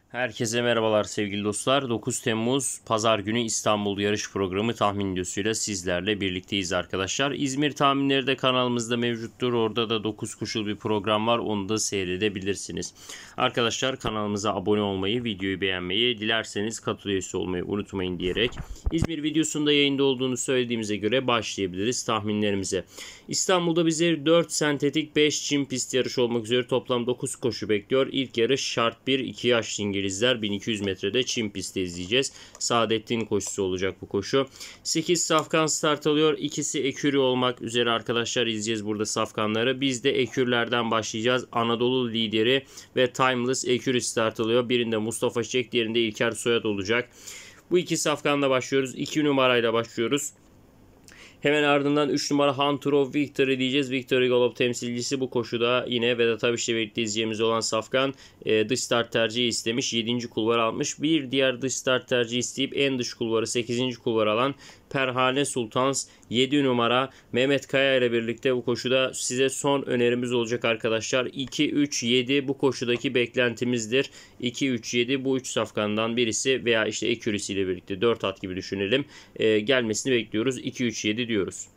Herkese merhabalar sevgili dostlar. 9 Temmuz Pazar günü İstanbul yarış programı tahmin videosuyla sizlerle birlikteyiz arkadaşlar. İzmir tahminleri de kanalımızda mevcuttur. Orada da 9 koşul bir program var. Onu da seyredebilirsiniz. Arkadaşlar kanalımıza abone olmayı, videoyu beğenmeyi, dilerseniz katıl üyesi olmayı unutmayın diyerek İzmir videosunda yayında olduğunu söylediğimize göre başlayabiliriz tahminlerimize. İstanbul'da bize 4 sentetik 5 çim pist yarışı olmak üzere toplam 9 koşu bekliyor. İlk yarış şart 1 2 yaşlı İngilizler 1200 metrede çim pistte izleyeceğiz. Saadettin koşusu olacak bu koşu. 8 safkan start alıyor. İkisi ekürü olmak üzere arkadaşlar izleyeceğiz burada safkanları. Biz de ekürlerden başlayacağız. Anadolu lideri ve Timeless ekürü start alıyor. Birinde Mustafa Çiçek, diğerinde İlker Soyad olacak. Bu iki safkanla başlıyoruz. 2 numarayla başlıyoruz. Hemen ardından 3 numara Hunter of Victory diyeceğiz. Victory Galop temsilcisi bu koşuda yine Vedat Abiş'le birlikte izleyeceğimiz olan safkan dış start tercihi istemiş. 7. kulvar almış. Bir diğer dış start tercihi isteyip en dış kulvarı 8. kulvar alan Perhane Sultans 7 numara Mehmet Kaya ile birlikte bu koşuda size son önerimiz olacak arkadaşlar. 2-3-7 bu koşudaki beklentimizdir. 2-3-7 bu 3 safkandan birisi veya işte ekürisiyle birlikte 4 at gibi düşünelim. Gelmesini bekliyoruz. 2-3-7 diyoruz.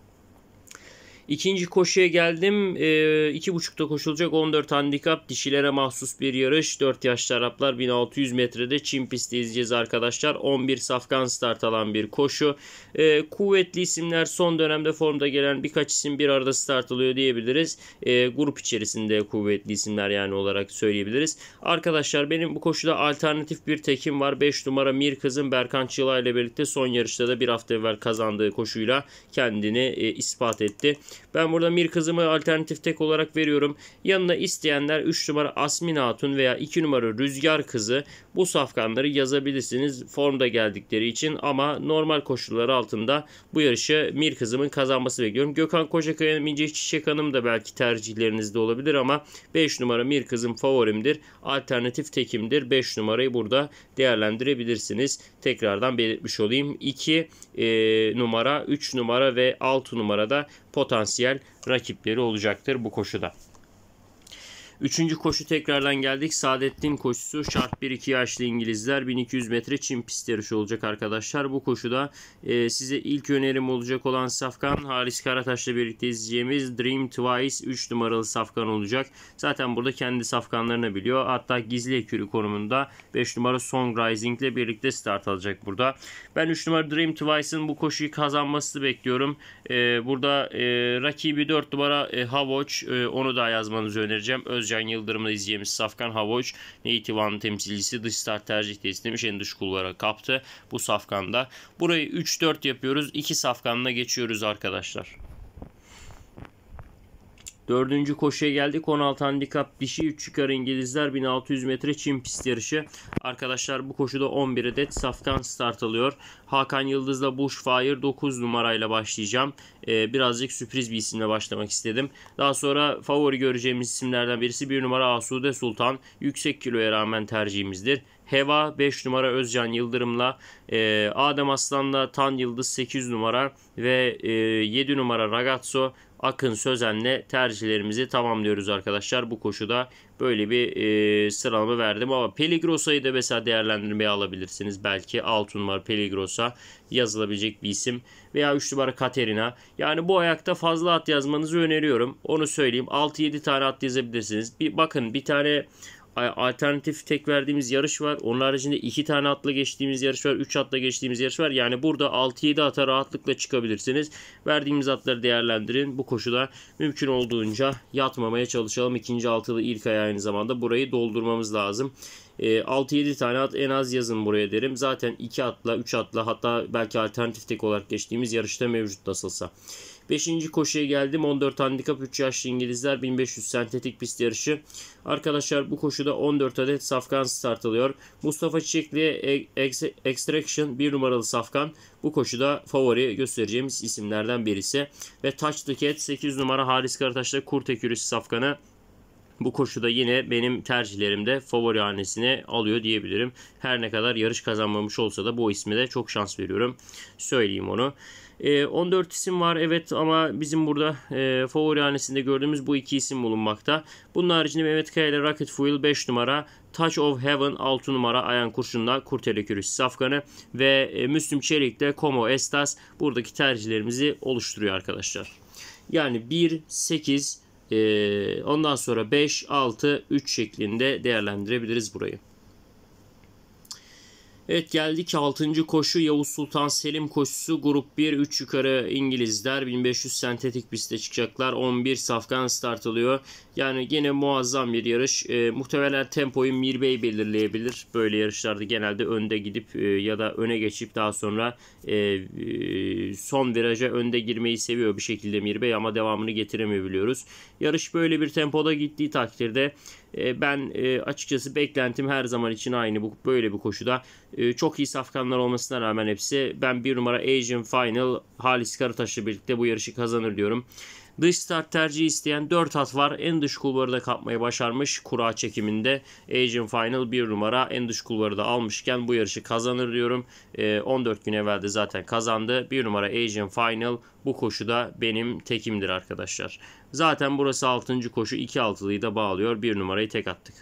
İkinci koşuya geldim. 2.5'ta koşulacak 14 handikap dişilere mahsus bir yarış. 4 yaşlı Araplar 1600 metrede çim pistte izleyeceğiz arkadaşlar. 11 safkan start alan bir koşu. Kuvvetli isimler, son dönemde formda gelen birkaç isim bir arada start alıyor diyebiliriz. Grup içerisinde kuvvetli isimler yani olarak söyleyebiliriz. Arkadaşlar benim bu koşuda alternatif bir tekim var. 5 numara Mir Kızım Berkan Çığla ile birlikte son yarışta da bir hafta evvel kazandığı koşuyla kendini ispat etti. Ben burada Mir Kızım'ı alternatif tek olarak veriyorum. Yanına isteyenler 3 numara Asmin Hatun veya 2 numara Rüzgar Kızı bu safkanları yazabilirsiniz formda geldikleri için, ama normal koşullar altında bu yarışı Mir Kızım'ın kazanması bekliyorum. Gökhan Kocakaya, Mince Çiçek Hanım da belki tercihlerinizde olabilir ama 5 numara Mir Kızım favorimdir. Alternatif tekimdir. 5 numarayı burada değerlendirebilirsiniz. Tekrardan belirtmiş olayım. 2 numara, 3 numara ve 6 numarada potansiyel rakipleri olacaktır bu koşuda. Üçüncü koşu tekrardan geldik. Saadettin koşusu şart 1-2 yaşlı İngilizler 1200 metre çim pist yarışı olacak arkadaşlar. Bu koşuda size ilk önerim olacak olan safkan Halis Karataş'la birlikte izleyeceğimiz Dream Twice 3 numaralı safkan olacak. Zaten burada kendi safkanlarını biliyor. Hatta gizli ekürü konumunda 5 numara Song Rising ile birlikte start alacak burada. Ben 3 numara Dream Twice'ın bu koşuyu kazanmasını bekliyorum. Burada rakibi 4 numara Havoç, onu da yazmanızı önereceğim. Özcan Yıldırım'la izleyeceğimiz safkan Havoç Native One temsilcisi dış start tercihte istemiş. En dış kulvara kaptı bu safkanda. Burayı 3-4 yapıyoruz. 2 safkanla geçiyoruz arkadaşlar. Dördüncü koşuya geldik. 16 handikap dişi 3 yukarı İngilizler 1600 metre çim pist yarışı. Arkadaşlar bu koşuda 11 adet safkan start alıyor. Hakan Yıldız'la Bushfire 9 numarayla başlayacağım. Birazcık sürpriz bir isimle başlamak istedim. Daha sonra favori göreceğimiz isimlerden birisi 1 numara Asude Sultan. Yüksek kiloya rağmen tercihimizdir. Heva 5 numara Özcan Yıldırım'la, Adem Aslan'la Tan Yıldız 8 numara ve 7 numara Ragazzo Akın Sözen'le tercihlerimizi tamamlıyoruz arkadaşlar. Bu koşuda böyle bir sıralama verdim ama Peligrosa'yı da mesela değerlendirmeye alabilirsiniz. Belki 6 numara Peligrosa yazılabilecek bir isim veya 3 numara Katerina. Yani bu ayakta fazla at yazmanızı öneriyorum. Onu söyleyeyim. 6-7 tane at yazabilirsiniz. Bakın bir tane alternatif tek verdiğimiz yarış var. Onun haricinde 2 tane atla geçtiğimiz yarış var. 3 atla geçtiğimiz yarış var. Yani burada 6-7 ata rahatlıkla çıkabilirsiniz. Verdiğimiz atları değerlendirin. Bu koşuda mümkün olduğunca yatmamaya çalışalım. İkinci altılı ilk ay aynı zamanda burayı doldurmamız lazım. 6-7 tane at en az yazın buraya derim. Zaten 2 atla 3 atla hatta belki alternatif tek olarak geçtiğimiz yarışta mevcut nasılsa. 5. koşuya geldim. 14 handikap 3 yaşlı İngilizler 1500 sentetik pist yarışı. Arkadaşlar bu koşuda 14 adet safkan start alıyor. Mustafa Çiçekli Extraction 1 numaralı safkan. Bu koşuda favori göstereceğimiz isimlerden birisi. Ve Touch the Cat 8 numara Halis Karataş'ta Kurt Ekürüsü safkanı. Bu koşuda yine benim tercihlerimde favori hanesine alıyor diyebilirim. Her ne kadar yarış kazanmamış olsa da bu isme de çok şans veriyorum. Söyleyeyim onu. 14 isim var evet, ama bizim burada favori hanesinde gördüğümüz bu iki isim bulunmakta. Bunun haricinde Mehmet Kaya ile Rocket Fuel 5 numara, Touch of Heaven 6 numara Ayhan Kurşun'la Kurtele Kürüş safkanı ve Müslüm Çelik de Como Estas buradaki tercihlerimizi oluşturuyor arkadaşlar. Yani 1, 8, ondan sonra 5, 6, 3 şeklinde değerlendirebiliriz burayı. Evet, geldik 6. koşu Yavuz Sultan Selim koşusu. Grup 1 3 yukarı İngilizler 1500 sentetik pistte çıkacaklar. 11 safkan start alıyor. Yani yine muazzam bir yarış. Muhtemelen tempoyu Mir Bey belirleyebilir. Böyle yarışlarda genelde önde gidip ya da öne geçip daha sonra son viraja önde girmeyi seviyor bir şekilde Mir Bey, ama devamını getiremiyor biliyoruz. Yarış böyle bir tempoda gittiği takdirde ben açıkçası beklentim her zaman için aynı. Böyle bir koşuda çok iyi safkanlar olmasına rağmen hepsi, ben 1 numara Asian Final Halis Karataş'la birlikte bu yarışı kazanır diyorum. Dış start tercihi isteyen 4 at var. En dış kulvarı da kapmayı başarmış kura çekiminde. Asian Final 1 numara en dış kulvarı da almışken bu yarışı kazanır diyorum. 14 gün evvel de zaten kazandı. 1 numara Asian Final bu koşuda benim tekimdir arkadaşlar. Zaten burası 6. koşu, 2 altılıyı da bağlıyor. 1 numarayı tek attık.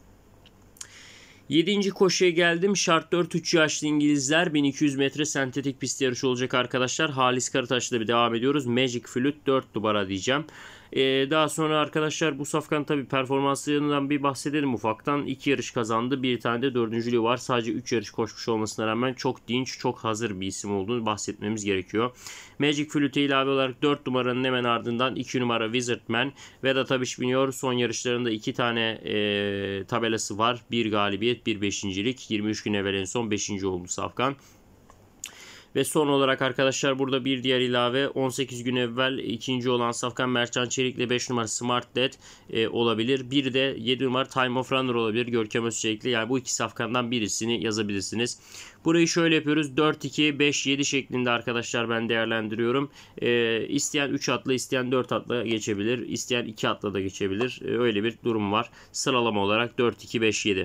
7. koşuya geldim. Şart 4 3 yaşlı İngilizler 1200 metre sentetik pist yarışı olacak arkadaşlar. Halis Karataş'la bir devam ediyoruz. Magic Flute 4 numara diyeceğim. Daha sonra arkadaşlar bu safkan tabi performanslarından bir bahsedelim ufaktan. 2 yarış kazandı. Bir tane de dördüncülüğü var. Sadece 3 yarış koşmuş olmasına rağmen çok dinç, çok hazır bir isim olduğunu bahsetmemiz gerekiyor. Magic Flute'e ilave olarak 4 numaranın hemen ardından 2 numara Wizardman. Vedat Abiş biniyor. Son yarışlarında 2 tane tabelası var. 1 galibiyet, 1 beşincilik. 23 gün evvel en son 5. oldu safkan. Ve son olarak arkadaşlar burada bir diğer ilave 18 gün evvel ikinci olan safkan Mertcan Çelik ile 5 numara Smart Dead olabilir. Bir de 7 numara Time of Runner olabilir Görkem Özçelik'le. Yani bu iki safkandan birisini yazabilirsiniz. Burayı şöyle yapıyoruz. 4, 2, 5, 7 şeklinde arkadaşlar ben değerlendiriyorum. İsteyen 3 atla, isteyen 4 atla geçebilir. İsteyen 2 atla da geçebilir. Öyle bir durum var. Sıralama olarak 4, 2, 5, 7.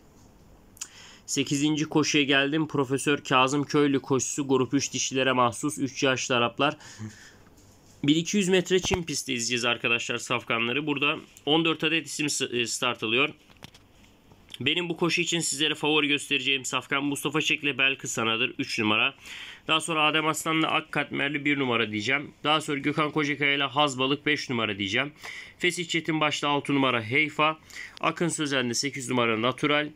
8. koşuya geldim. Profesör Kazım Köylü koşusu. Grup 3 dişilere mahsus 3 yaşlı Araplar. 1200 metre çim pistte izleyeceğiz arkadaşlar safkanları. Burada 14 adet isim start alıyor. Benim bu koşu için sizlere favori göstereceğim safkan Mustafa Çek ile Belkısana'dır 3 numara. Daha sonra Adem Aslan'la Akkatmerli 1 numara diyeceğim. Daha sonra Gökhan Kocakaya ile Hazbalık 5 numara diyeceğim. Fesih Çetin başta 6 numara Heyfa. Akın Sözen'de 8 numara Natural.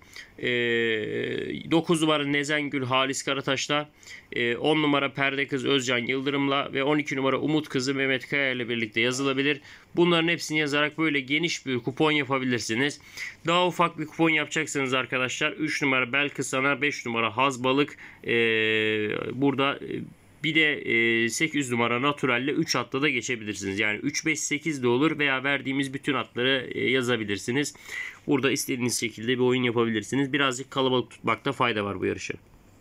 9 numara Nezengül Halis Karataş'la. 10 numara Perde Kız Özcan Yıldırım'la ve 12 numara Umut Kızı Mehmet Kaya ile birlikte yazılabilir. Bunların hepsini yazarak böyle geniş bir kupon yapabilirsiniz. Daha ufak bir kupon yapacaksanız arkadaşlar 3 numara Belkısana, 5 numara Hazbalık, burada bir de 8 numara Natural'le 3 atla da geçebilirsiniz. Yani 3, 5, 8 de olur veya verdiğimiz bütün atları yazabilirsiniz. Burada istediğiniz şekilde bir oyun yapabilirsiniz. Birazcık kalabalık tutmakta fayda var bu yarışı.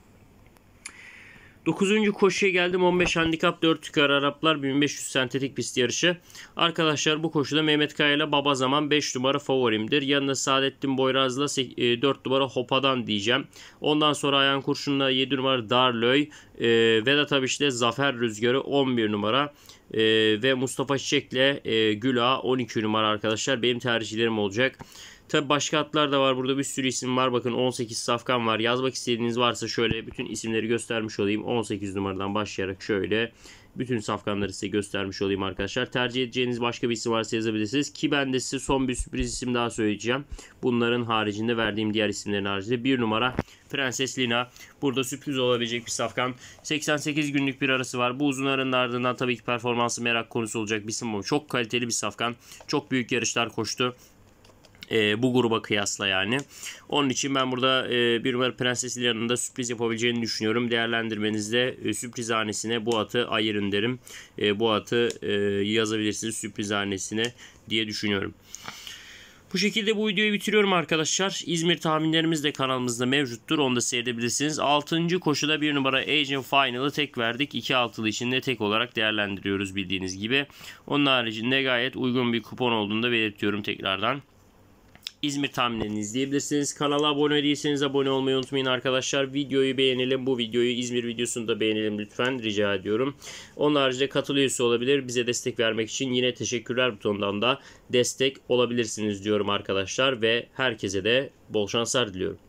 9. koşuya geldim. 15 handikap 4 yukarı Araplar 1500 sentetik pist yarışı. Arkadaşlar bu koşuda Mehmet Kaya ile Baba Zaman 5 numara favorimdir. Yanında Saadettin Boyraz'la 4 numara Hopadan diyeceğim. Ondan sonra Ayhan Kurşun'la 7 numara Darlöy, Vedat Abiş'le Zafer Rüzgarı 11 numara ve Mustafa Çiçek'le Güla 12 numara arkadaşlar. Benim tercihlerim olacak. Tabi başka atlar da var. Burada bir sürü isim var. Bakın 18 safkan var. Yazmak istediğiniz varsa şöyle bütün isimleri göstermiş olayım. 18 numaradan başlayarak şöyle bütün safkanları size göstermiş olayım arkadaşlar. Tercih edeceğiniz başka bir isim varsa yazabilirsiniz. Ki ben de size son bir sürpriz isim daha söyleyeceğim. Bunların haricinde verdiğim diğer isimlerin haricinde 1 numara Prenses Lina. Burada sürpriz olabilecek bir safkan. 88 günlük bir arası var. Bu uzun aranın ardından tabii ki performansı merak konusu olacak bir isim. Çok kaliteli bir safkan. Çok büyük yarışlar koştu. Bu gruba kıyasla yani. Onun için ben burada bir numara Prenses yanında sürpriz yapabileceğini düşünüyorum. Değerlendirmenizde sürpriz hanesine bu atı ayırın derim. Bu atı yazabilirsiniz sürpriz hanesine diye düşünüyorum. Bu şekilde bu videoyu bitiriyorum arkadaşlar. İzmir tahminlerimiz de kanalımızda mevcuttur. Onu da seyredebilirsiniz. 6. koşuda 1 numara Asian Final'ı tek verdik. 2 altılı için de tek olarak değerlendiriyoruz bildiğiniz gibi. Onun haricinde gayet uygun bir kupon olduğunu da belirtiyorum tekrardan. İzmir tahminlerini izleyebilirsiniz. Kanala abone değilseniz abone olmayı unutmayın arkadaşlar. Videoyu beğenelim. Bu videoyu İzmir videosunu da beğenelim lütfen. Rica ediyorum. Onun haricinde katıl üyesi olabilir. Bize destek vermek için yine teşekkürler butonundan da destek olabilirsiniz diyorum arkadaşlar. Ve herkese de bol şanslar diliyorum.